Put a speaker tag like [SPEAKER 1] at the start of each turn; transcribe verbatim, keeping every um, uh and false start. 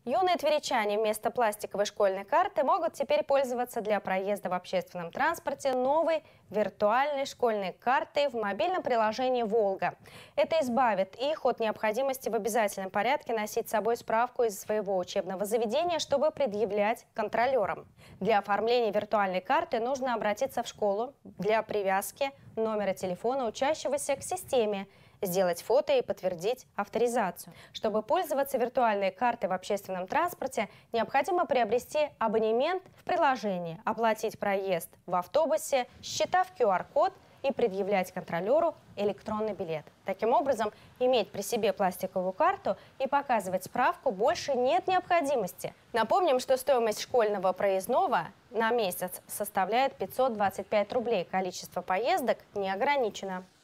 [SPEAKER 1] Юные тверичане вместо пластиковой школьной карты могут теперь пользоваться для проезда в общественном транспорте новой виртуальной школьной картой в мобильном приложении «Волга». Это избавит их от необходимости в обязательном порядке носить с собой справку из своего учебного заведения, чтобы предъявлять контролерам. Для оформления виртуальной карты нужно обратиться в школу для привязки номера телефона учащегося к системе, сделать фото и подтвердить авторизацию. Чтобы пользоваться виртуальной картой в общественном транспорте, необходимо приобрести абонемент в приложении, оплатить проезд в автобусе, считав ку ар код и предъявлять контролеру электронный билет. Таким образом, иметь при себе пластиковую карту и показывать справку больше нет необходимости. Напомним, что стоимость школьного проездного на месяц составляет пятьсот двадцать пять рублей. Количество поездок не ограничено.